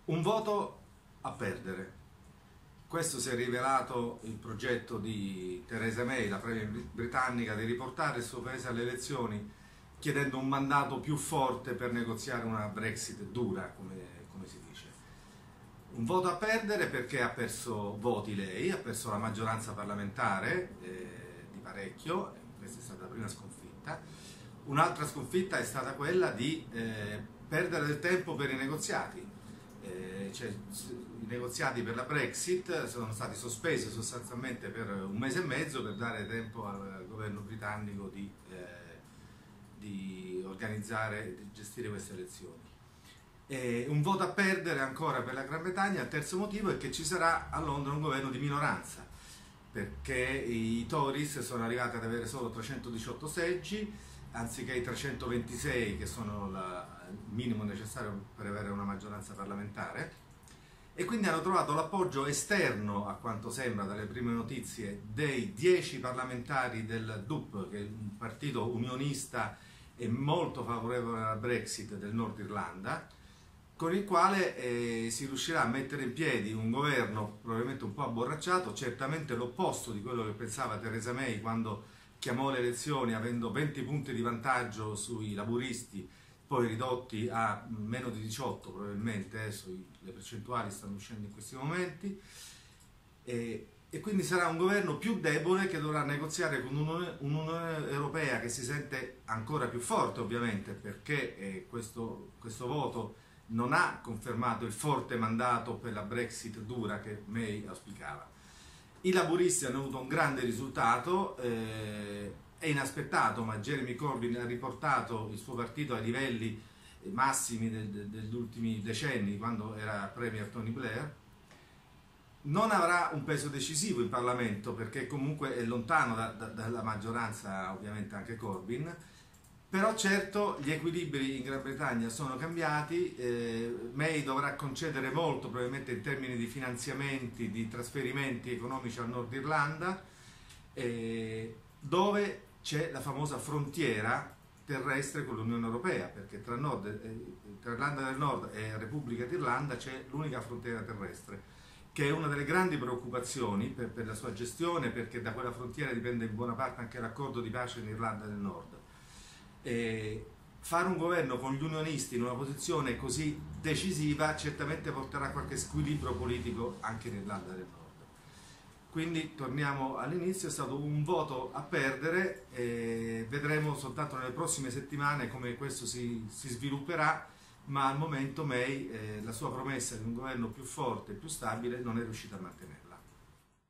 Un voto a perdere. Questo si è rivelato il progetto di Theresa May, la premier britannica, di riportare il suo paese alle elezioni chiedendo un mandato più forte per negoziare una Brexit dura, come si dice. Un voto a perdere perché ha perso voti lei, ha perso la maggioranza parlamentare di parecchio, questa è stata la prima sconfitta. Un'altra sconfitta è stata quella di perdere del tempo per i negoziati. I negoziati per la Brexit sono stati sospesi sostanzialmente per un mese e mezzo per dare tempo al governo britannico di organizzare, di gestire queste elezioni. Un voto a perdere ancora per la Gran Bretagna. Il terzo motivo è che ci sarà a Londra un governo di minoranza, perché i Tories sono arrivati ad avere solo 318 seggi anziché i 326 che sono il minimo necessario per avere una maggioranza parlamentare, e quindi hanno trovato l'appoggio esterno, a quanto sembra dalle prime notizie, dei 10 parlamentari del DUP, che è un partito unionista e molto favorevole alla Brexit del Nord Irlanda, con il quale si riuscirà a mettere in piedi un governo probabilmente un po' abborracciato, certamente l'opposto di quello che pensava Theresa May quando chiamò le elezioni avendo 20 punti di vantaggio sui laburisti, poi ridotti a meno di 18 probabilmente, le percentuali stanno uscendo in questi momenti, e quindi sarà un governo più debole che dovrà negoziare con un'Unione Europea che si sente ancora più forte, ovviamente, perché questo voto non ha confermato il forte mandato per la Brexit dura che May auspicava. I laburisti hanno avuto un grande risultato, è inaspettato, ma Jeremy Corbyn ha riportato il suo partito ai livelli massimi degli ultimi decenni, quando era Premier Tony Blair. Non avrà un peso decisivo in Parlamento perché comunque è lontano dalla maggioranza, ovviamente anche Corbyn, però certo gli equilibri in Gran Bretagna sono cambiati. May dovrà concedere molto probabilmente in termini di finanziamenti, di trasferimenti economici al Nord Irlanda, dove c'è la famosa frontiera terrestre con l'Unione Europea, perché tra Irlanda del Nord e Repubblica d'Irlanda c'è l'unica frontiera terrestre, che è una delle grandi preoccupazioni per la sua gestione, perché da quella frontiera dipende in buona parte anche l'accordo di pace in Irlanda del Nord. Fare un governo con gli unionisti in una posizione così decisiva certamente porterà qualche squilibrio politico anche in Irlanda del Nord. Quindi torniamo all'inizio, è stato un voto a perdere, vedremo soltanto nelle prossime settimane come questo si svilupperà, ma al momento May la sua promessa di un governo più forte e più stabile non è riuscita a mantenerla.